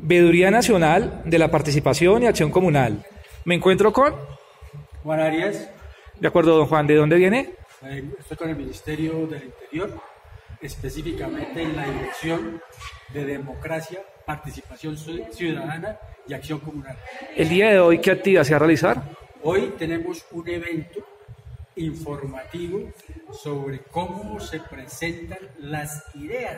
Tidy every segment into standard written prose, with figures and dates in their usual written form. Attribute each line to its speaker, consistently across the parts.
Speaker 1: Veeduría Nacional de la Participación y Acción Comunal. Me encuentro con...
Speaker 2: Juan Arias.
Speaker 1: De acuerdo, don Juan, ¿de dónde viene?
Speaker 2: Estoy con el Ministerio del Interior, específicamente en la Dirección de Democracia, Participación Ciudadana y Acción Comunal.
Speaker 1: El día de hoy, ¿qué actividad se va a realizar?
Speaker 2: Hoy tenemos un evento informativo sobre cómo se presentan las ideas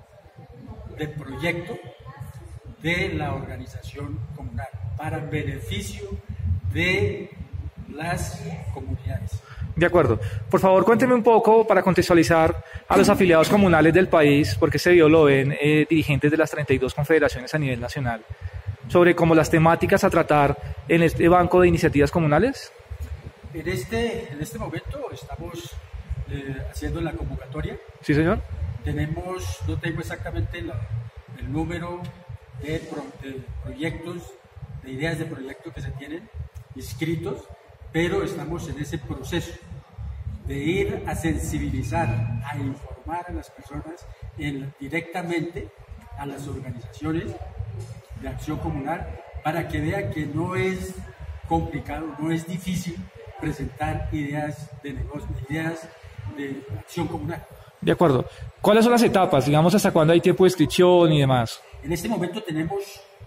Speaker 2: de proyecto de la organización comunal para beneficio de las comunidades.
Speaker 1: De acuerdo. Por favor, cuénteme un poco para contextualizar a los afiliados comunales del país, porque este video lo ven dirigentes de las 32 confederaciones a nivel nacional, sobre cómo las temáticas a tratar en este banco de iniciativas comunales.
Speaker 2: En este momento estamos haciendo la convocatoria.
Speaker 1: Sí, señor.
Speaker 2: No tengo exactamente el número de proyectos, de ideas de proyecto que se tienen inscritos, pero estamos en ese proceso de ir a sensibilizar, a informar a las personas directamente a las organizaciones de acción comunal para que vean que no es complicado, no es difícil presentar ideas de negocio, ideas de acción comunal.
Speaker 1: De acuerdo. ¿Cuáles son las etapas? Digamos, ¿hasta cuándo hay tiempo de inscripción y demás?
Speaker 2: En este momento tenemos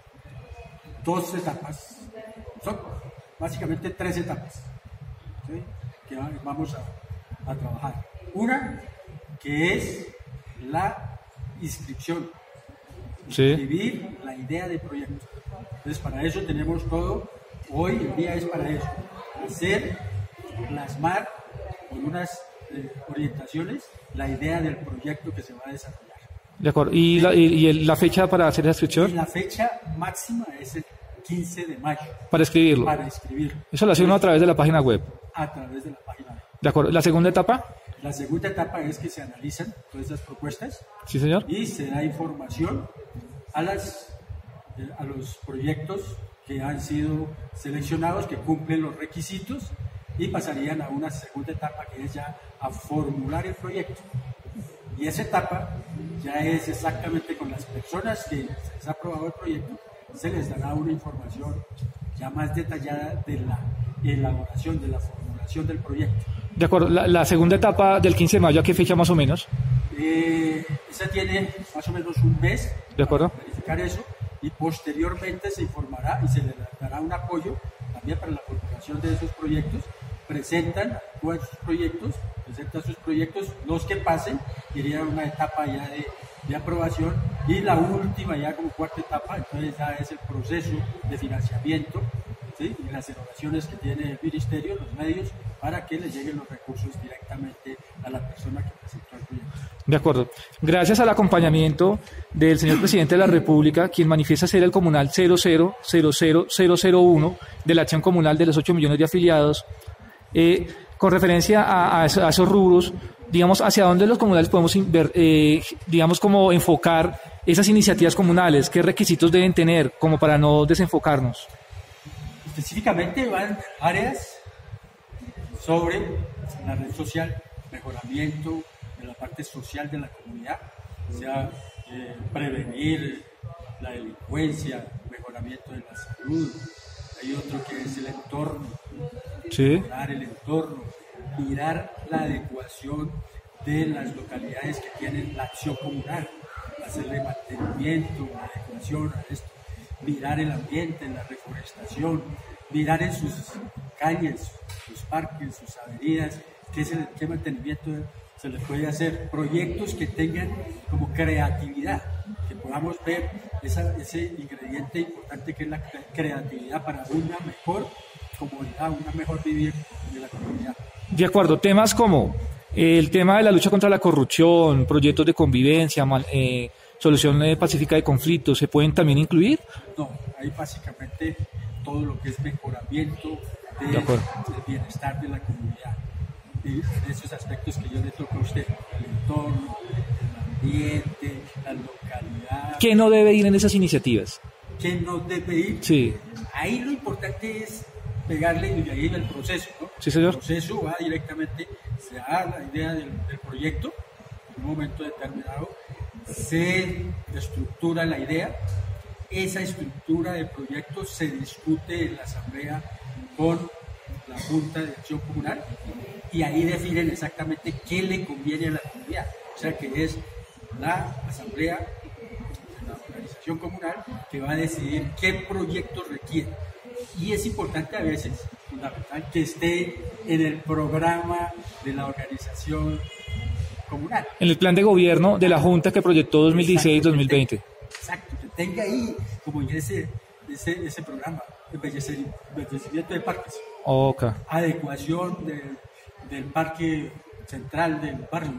Speaker 2: 2 etapas. Son básicamente 3 etapas, ¿sí?, que vamos a trabajar. Una, que es la inscripción.
Speaker 1: Sí.
Speaker 2: Inscribir la idea de proyecto. Entonces, para eso tenemos todo. Hoy el día es para eso. Plasmar con unas orientaciones la idea del proyecto que se va a desarrollar.
Speaker 1: De acuerdo. ¿Y la fecha para hacer la inscripción?
Speaker 2: La fecha máxima es el 15 de mayo.
Speaker 1: Para escribirlo.
Speaker 2: Para escribirlo.
Speaker 1: Eso lo hace uno a través de la página web.
Speaker 2: A través de la página web.
Speaker 1: De acuerdo. ¿La segunda etapa?
Speaker 2: La segunda etapa es que se analizan todas esas propuestas.
Speaker 1: Sí, señor.
Speaker 2: Y se da información a los proyectos que han sido seleccionados, que cumplen los requisitos, y pasarían a una segunda etapa que es ya a formular el proyecto. Y esa etapa ya es exactamente con las personas que se les ha aprobado el proyecto, se les dará una información ya más detallada de la elaboración, de la formulación del proyecto.
Speaker 1: De acuerdo. La segunda etapa del 15 de mayo, ¿a qué fecha más o menos?
Speaker 2: Esa tiene más o menos un mes.
Speaker 1: De acuerdo.
Speaker 2: Para verificar eso, y posteriormente se informará y se le dará un apoyo también para la formulación de esos proyectos. Presentan sus proyectos, los que pasen irían a una etapa ya de aprobación, y la última ya como cuarta etapa, entonces ya es el proceso de financiamiento, ¿sí?, y las erogaciones que tiene el ministerio, los medios, para que le lleguen los recursos directamente a la persona que presentó el proyecto.
Speaker 1: De acuerdo. Gracias al acompañamiento del señor presidente de la República, quien manifiesta ser el comunal 0000001 de la acción comunal de los 8 millones de afiliados, con referencia a esos rubros, digamos, hacia dónde los comunales podemos digamos, como enfocar esas iniciativas comunales, qué requisitos deben tener como para no desenfocarnos.
Speaker 2: Específicamente van áreas sobre la red social, mejoramiento de la parte social de la comunidad, o sea, prevenir la delincuencia, mejoramiento de la salud. Hay otro que es el entorno,
Speaker 1: sí,
Speaker 2: mejorar el entorno, mirar la adecuación de las localidades que tienen la acción comunal, hacerle mantenimiento, adecuación a esto, mirar el ambiente, la reforestación, mirar en sus calles, sus parques, sus avenidas, qué mantenimiento se les puede hacer, proyectos que tengan como creatividad, que podamos ver ese ingrediente importante que es la creatividad para una mejor comunidad, una mejor vivir de la comunidad.
Speaker 1: De acuerdo, temas como el tema de la lucha contra la corrupción, proyectos de convivencia, solución pacífica de conflictos, ¿se pueden también incluir?
Speaker 2: No, hay básicamente todo lo que es mejoramiento del bienestar de la comunidad. Y en esos aspectos que yo le toco a usted, el entorno, el ambiente, la localidad.
Speaker 1: ¿Qué no debe ir en esas iniciativas?
Speaker 2: ¿Qué no debe ir?
Speaker 1: Sí.
Speaker 2: Ahí lo importante es pegarle, y ahí el proceso, ¿no?
Speaker 1: Sí, señor.
Speaker 2: El proceso va directamente, se da la idea del proyecto, en un momento determinado, se estructura la idea, esa estructura de proyectos se discute en la asamblea con la Junta de Acción Comunal y ahí definen exactamente qué le conviene a la comunidad. O sea que es la asamblea, la organización comunal, que va a decidir qué proyectos requiere. Y es importante a veces, fundamental, que esté en el programa de la organización comunal.
Speaker 1: En el plan de gobierno de la Junta que proyectó 2016-2020.
Speaker 2: Exacto, que tenga ahí, como en ese programa, embellecimiento de parques.
Speaker 1: Okay.
Speaker 2: Adecuación del parque central del barrio.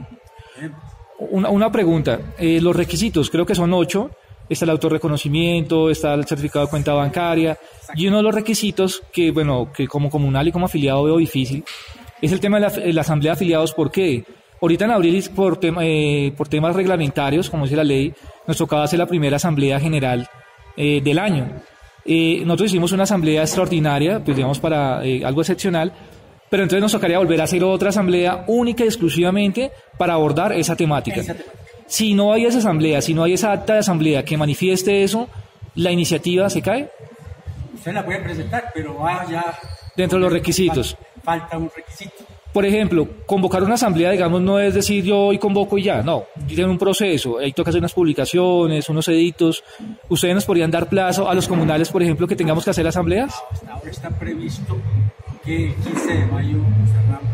Speaker 1: Una pregunta, los requisitos, creo que son 8, está el autorreconocimiento, está el certificado de cuenta bancaria, y uno de los requisitos que, bueno, que como comunal y como afiliado veo difícil, es el tema de la asamblea de afiliados. ¿Por qué? Ahorita en abril, por temas reglamentarios, como dice la ley, nos tocaba hacer la primera asamblea general del año. Nosotros hicimos una asamblea extraordinaria, pues digamos para algo excepcional, pero entonces nos tocaría volver a hacer otra asamblea única y exclusivamente para abordar esa temática. Si no hay esa asamblea, si no hay esa acta de asamblea que manifieste eso, ¿la iniciativa se cae?
Speaker 2: Usted la puede presentar, pero va ya...
Speaker 1: Dentro de los requisitos.
Speaker 2: Falta un requisito.
Speaker 1: Por ejemplo, convocar una asamblea, digamos, no es decir yo hoy convoco y ya, no, tiene un proceso, ahí toca hacer unas publicaciones, unos editos. ¿Ustedes nos podrían dar plazo a los comunales, por ejemplo, que tengamos que hacer asambleas?
Speaker 2: Hasta ahora está previsto que el 15 de mayo cerramos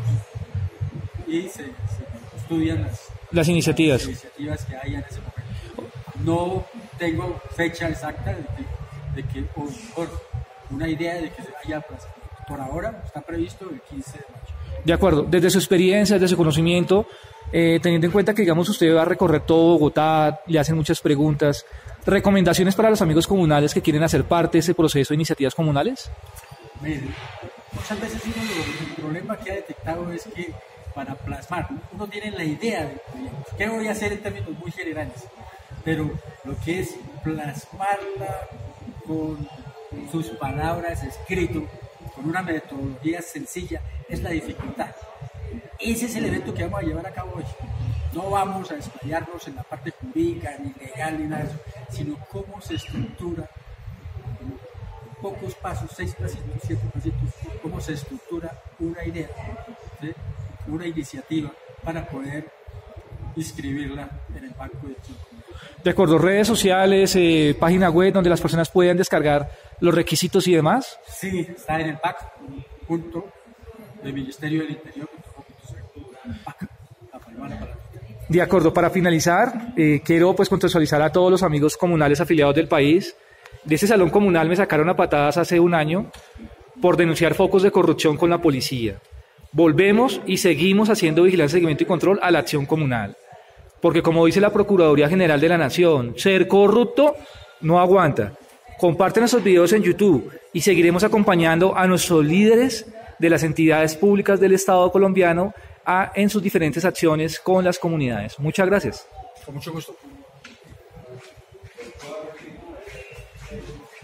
Speaker 2: y se estudian
Speaker 1: las iniciativas.
Speaker 2: Las iniciativas que hay en ese momento. No tengo fecha exacta de que, o mejor, una idea de que se vaya a plazar. Por ahora está previsto el 15 de mayo.
Speaker 1: De acuerdo, desde su experiencia, desde su conocimiento, teniendo en cuenta que, digamos, usted va a recorrer todo Bogotá, le hacen muchas preguntas, ¿recomendaciones para los amigos comunales que quieren hacer parte de ese proceso de iniciativas comunales?
Speaker 2: Miren, muchas veces el problema que ha detectado es que para plasmar, uno tiene la idea de qué voy a hacer en términos muy generales, pero lo que es plasmarla con sus palabras escrito, con una metodología sencilla, es la dificultad. Ese es el evento que vamos a llevar a cabo hoy. No vamos a explayarnos en la parte jurídica, ni legal, ni nada de eso, sino cómo se estructura, en pocos pasos, 6 pasitos, 7 pasitos, cómo se estructura una idea, ¿sí? Una iniciativa para poder inscribirla en el Banco de Acción Comunal.
Speaker 1: De acuerdo, redes sociales, página web donde las personas puedan descargar los requisitos y demás.
Speaker 2: Sí, está en el PAC, punto del Ministerio del Interior, PAC, la palabra para...
Speaker 1: De acuerdo, para finalizar, quiero pues contextualizar a todos los amigos comunales afiliados del país. De este salón comunal me sacaron a patadas hace un año por denunciar focos de corrupción con la policía. Volvemos y seguimos haciendo vigilancia, seguimiento y control a la acción comunal. Porque como dice la Procuraduría General de la Nación, ser corrupto no aguanta. Comparten nuestros videos en YouTube y seguiremos acompañando a nuestros líderes de las entidades públicas del Estado colombiano en sus diferentes acciones con las comunidades. Muchas gracias.
Speaker 2: Con mucho gusto.